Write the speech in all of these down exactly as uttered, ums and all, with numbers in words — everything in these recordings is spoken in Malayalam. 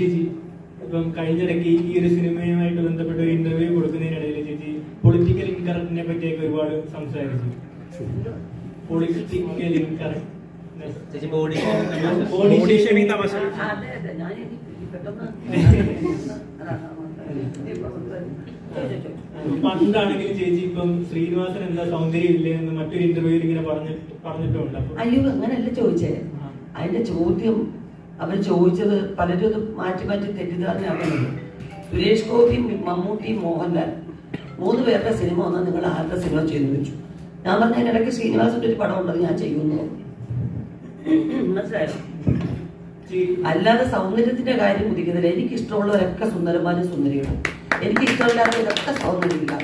ഇപ്പം കഴിഞ്ഞിടയ്ക്ക് ഈ ഒരു സിനിമയുമായിട്ട് ബന്ധപ്പെട്ട ഒരു ഇന്റർവ്യൂ കൊടുക്കുന്നതിനിടയിൽ ചേച്ചി പൊളിറ്റിക്കൽ ഇൻകറക്റ്റിനെ പറ്റിയൊക്കെ ഒരുപാട് സംസാരിച്ചു. പൊളിറ്റിക്കൽ ഇൻകറക്റ്റ് പണ്ടാണെങ്കിലും ചേച്ചി ഇപ്പം ശ്രീനിവാസൻ എന്താ സൗന്ദര്യം ഇല്ലേ എന്ന് മറ്റൊരു ഇന്റർവ്യൂവിൽ ഇങ്ങനെ പറഞ്ഞിട്ടുണ്ട്. അയ്യോ അങ്ങനല്ല ചോദിച്ചേ. അതിന്റെ ചോദ്യം അവർ ചോദിച്ചത് പലരും അത് മാറ്റി മാറ്റി തെറ്റിദ്ധാരണയാക്കുന്നത്. സുരേഷ് ഗോപി, മമ്മൂട്ടി, മോഹൻലാൽ മൂന്ന് പേരുടെ സിനിമ വന്നാൽ നിങ്ങൾ ആരുടെ സിനിമ ചെയ്തു വെച്ചു. ഞാൻ പറഞ്ഞ അതിനിടയ്ക്ക് ശ്രീനിവാസന്റെ ഒരു പടം ഉണ്ടത് ഞാൻ ചെയ്യുന്നു. മനസ്സിലായോ? അല്ലാതെ സൗന്ദര്യത്തിന്റെ കാര്യം ഉദിക്കുന്നില്ല. എനിക്ക് ഇഷ്ടമുള്ളവരൊക്കെ സുന്ദരന്മാരും സുന്ദരികളും, എനിക്ക് ഇഷ്ടമില്ലാത്തവരൊക്കെ സൗന്ദര്യമില്ല.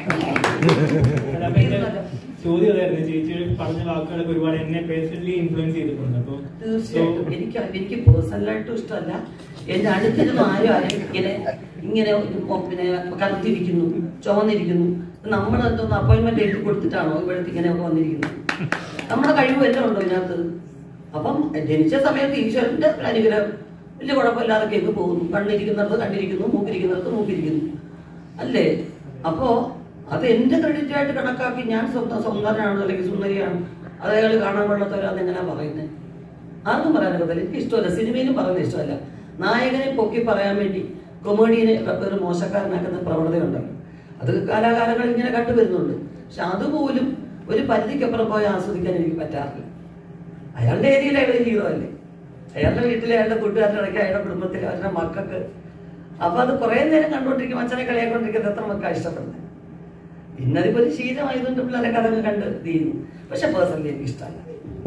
ചോദ്യം അതായിരുന്നു, ചേച്ചി പറഞ്ഞ വാക്കുകളൊക്കെ ഒരുപാട് എന്നെ പേഴ്സണലി ഇൻഫ്ലുവൻസ് ചെയ്തിട്ടുണ്ട്. അപ്പൊ തീർച്ചയായിട്ടും എനിക്ക് എനിക്ക് പേഴ്സണലായിട്ടും ഇഷ്ടമല്ല. എന്റെ അടുത്തിരുന്ന് ആരും ആരും ഇങ്ങനെ ഇങ്ങനെ പിന്നെ കറുത്തിരിക്കുന്നു, ചുവന്നിരിക്കുന്നു, നമ്മൾ എന്തോന്ന് അപ്പോയിന്റ്മെന്റ് എഴുതി കൊടുത്തിട്ടാണോ ഇവിടുത്തെ ഇങ്ങനെയൊക്കെ വന്നിരിക്കുന്നത്? നമ്മുടെ കഴിവ് എല്ലാം ഉണ്ടോ ഇതിനകത്ത്? അപ്പം ജനിച്ച സമയത്ത് ഈശ്വരന്റെ അനുഗ്രഹം വലിയ കുഴപ്പമില്ലാതെ കേക്ക് പോകുന്നു. കണ്ണിരിക്കുന്നിടത്ത് കണ്ടിരിക്കുന്നു, മൂക്കിരിക്കുന്നിടത്ത് മൂക്കിരിക്കുന്നു, അല്ലേ? അപ്പോ അത് എന്റെ ക്രെഡിറ്റ് ആയിട്ട് കണക്കാക്കി ഞാൻ സ്വന്തം സുന്ദരനാണ് അല്ലെങ്കിൽ സുന്ദരിയാണ്, അത് അയാൾ കാണാൻ കൊള്ളത്തവരാന്ന് എങ്ങനെയാ പറയുന്നത്? ആർക്കും പറയാനൊക്കെ പറ്റില്ല. എനിക്ക് ഇഷ്ടമല്ല, സിനിമയിലും പറയുന്നത് ഇഷ്ടമല്ല. നായകനെ പൊക്കി പറയാൻ വേണ്ടി കൊമേഡിയനെ ഒരു മോശക്കാരനാക്കുന്ന പ്രവണതയുണ്ടല്ലോ, അത് കാലാകാലങ്ങളിൽ ഇങ്ങനെ കണ്ടുവരുന്നുണ്ട്. പക്ഷെ അതുപോലും ഒരു പരിധിക്കപ്പുറം പോയി ആസ്വദിക്കാൻ എനിക്ക് പറ്റാറില്ല. അയാളുടെ ഏരിയയിൽ അയാളുടെ ഹീറോ അല്ലേ, അയാളുടെ വീട്ടിലെ അയാളുടെ കൂട്ടുകാരുടെ ഇടയ്ക്ക് അയാളുടെ കുടുംബത്തിൽ അവരുടെ മക്കൾക്ക്. അപ്പൊ അത് കുറെ നേരം കണ്ടുകൊണ്ടിരിക്കും, അച്ഛനെ കളിയാക്കൊണ്ടിരിക്കുന്നത് എത്ര മക്ക ഇഷ്ടപ്പെടുന്നത്. പിന്നെ അതിപ്പോ ഒരു ശീലമായതുകൊണ്ട് പിള്ളേരെ കഥകൾ കണ്ട് തീരുന്നു. പക്ഷെ പേഴ്സണലി എനിക്ക് ഇഷ്ടമല്ല.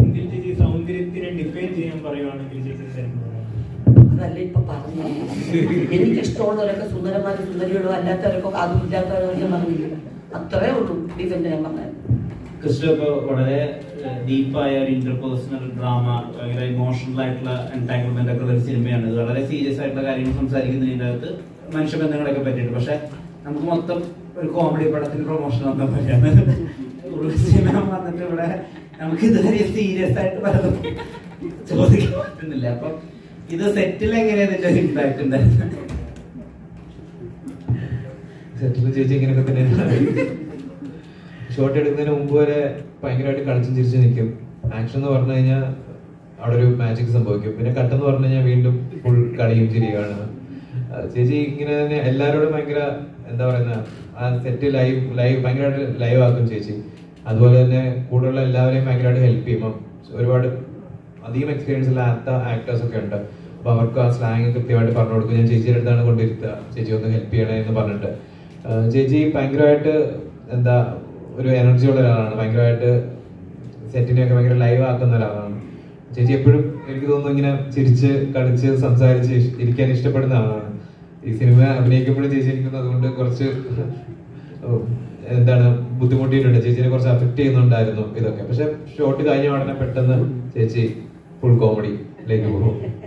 അതല്ല ഇപ്പൊ പറഞ്ഞു. എനിക്ക് ഇഷ്ടമുള്ളവരൊക്കെ സുന്ദരന്മാരും സുന്ദരികളും, അല്ലാത്തവരൊക്കെ അതും ഇല്ലാത്തവരൊക്കെ പറഞ്ഞില്ല. അത്രേ ഉള്ളൂ ഡിഫൻഡ് ഞാൻ പറഞ്ഞത്. ക്രിസ്റ്റോ ഇപ്പൊ വളരെ ഡീപ്പായ ഒരു ഇന്റർപേഴ്സണൽ ഡ്രാമ, ഭയങ്കര ഇമോഷണൽ ആയിട്ടുള്ള എൻടാങ്കിൾമെന്റ് ഒക്കെ ഉള്ള ഒരു സിനിമയാണ്. ഇത് വളരെ സീരിയസ് ആയിട്ടുള്ള കാര്യങ്ങൾ സംസാരിക്കുന്നതിൻ്റെ അകത്ത് മനുഷ്യബന്ധങ്ങളൊക്കെ പറ്റിയിട്ട്. പക്ഷെ നമുക്ക് മൊത്തം ഒരു കോമഡി പടത്തിന്റെ പ്രൊമോഷൻ ഒന്നും പറ്റാണ്. സിനിമ വന്നിട്ട് ഇവിടെ നമുക്ക് ഇതുവരെ സീരിയസ് ആയിട്ട് പലതും ചോദിക്കാൻ പറ്റുന്നില്ല. അപ്പൊ ഇത് സെറ്റിൽ എങ്ങനെയാണ് ഇതിന്റെ ഇമ്പാക്ട് ഉണ്ടായിരുന്നത്? സെറ്റിൽ ചേച്ചി ഇങ്ങനെയൊക്കെ തന്നെയാണ്. ഷോട്ട് എടുക്കുന്നതിന് മുമ്പ് വരെ ഭയങ്കരമായിട്ട് കളിച്ചും ചിരിച്ചു നിൽക്കും. ആക്ഷൻ എന്ന് പറഞ്ഞു കഴിഞ്ഞാൽ അവിടെ ഒരു മാജിക് സംഭവിക്കും. പിന്നെ കട്ടെന്ന് പറഞ്ഞു കഴിഞ്ഞാൽ വീണ്ടും ഫുൾ കളിയും ചിരിയാണ്. ചേച്ചി ഇങ്ങനെ തന്നെ എല്ലാവരോടും ഭയങ്കര എന്താ പറയുന്ന ആ സെറ്റ് ലൈവ് ലൈവ് ഭയങ്കരമായിട്ട് ലൈവ് ആക്കും ചേച്ചി. അതുപോലെ തന്നെ കൂടെയുള്ള എല്ലാവരെയും ഭയങ്കരമായിട്ട് ഹെൽപ്പ് ചെയ്യും. ഒരുപാട് അധികം എക്സ്പീരിയൻസ് ഇല്ലാത്ത ആക്ടേഴ്സ് ഒക്കെ ഉണ്ട്. അപ്പൊ അവർക്ക് ആ സ്ലാങ് കൃത്യമായിട്ട് പറഞ്ഞു കൊടുക്കും. ഞാൻ ചേച്ചിയുടെ അടുത്താണ് കൊണ്ടിരുത്തുക, ചേച്ചി ഒന്ന് ഹെൽപ്പ് ചെയ്യണേ എന്ന് പറഞ്ഞിട്ട്. ചേച്ചി ഭയങ്കരമായിട്ട് എന്താ ഒരു എനർജി ഉള്ള ഒരാളാണ്. ഭയങ്കരമായിട്ട് സെറ്റിനെയൊക്കെ ഭയങ്കര ലൈവ് ആക്കുന്ന ഒരാളാണ് ചേച്ചി. എപ്പോഴും എനിക്ക് തോന്നുന്നു ഇങ്ങനെ ചിരിച്ച് കളിച്ച് സംസാരിച്ച് ഇരിക്കാൻ ഇഷ്ടപ്പെടുന്ന ആളാണ്. ഈ സിനിമ അഭിനയിക്കുമ്പോഴും ചേച്ചി ഇരിക്കുന്നത് അതുകൊണ്ട് കുറച്ച് എന്താണ് ബുദ്ധിമുട്ടിയിട്ടുണ്ട്. ചേച്ചിനെ കുറച്ച് അഫക്ട് ചെയ്യുന്നുണ്ടായിരുന്നു ഇതൊക്കെ. പക്ഷെ ഷോട്ട് കഴിഞ്ഞ ഉടനെ പെട്ടെന്ന് ചേച്ചി ഫുൾ കോമഡിയിലേക്ക് പോകും.